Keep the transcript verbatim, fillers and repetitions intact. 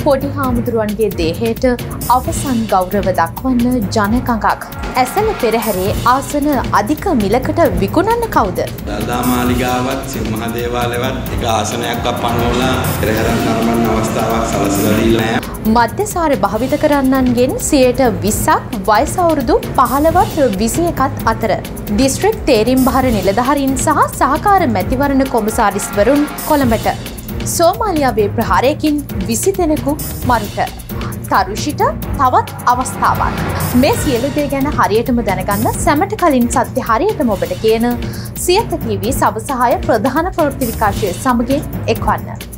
පොඩි හාමුදුරුවන්ගේ දේහයට අවසන් ගෞරව දක්වන්න ජනකඟක්. ඇසළ පෙරහැරේ ආසන අධික මිලකට විකුණන්න කවුද? දළදා මාලිගාවත් සිංහ දේවාලයවත් එක ආසනයක්වත් පනවලා පෙරහැරක් නරඹන්න අවස්ථාවක් සලසලා දීලා නැහැ. මධ්‍යසාර භාවිත කරන්නන්ගෙන් සියයට විස්සක් වයස අවුරුදු පහළොවත් විසි එකත් අතර. දිස්ත්‍රික් තේරීම් භාර නිලධාරීන් සහ සහකාර මැතිවරණ කොමසාරිස්වරුන් කොළඹට. සෝමාලියාවේ ප්‍රහාරයකින් විසි දෙනෙකු මරුට. තරුෂිට තවත් අවස්ථාවක්. මේ සියලු දේ ගැන හරියටම දැනගන්න සැමට කලින් සත්‍ය හරියටම ඔබට කියන සියත ටීවී සබ සහාය ප්‍රධාන ප්‍රවෘත්ති විකාශය සමගින් එක්වන්න.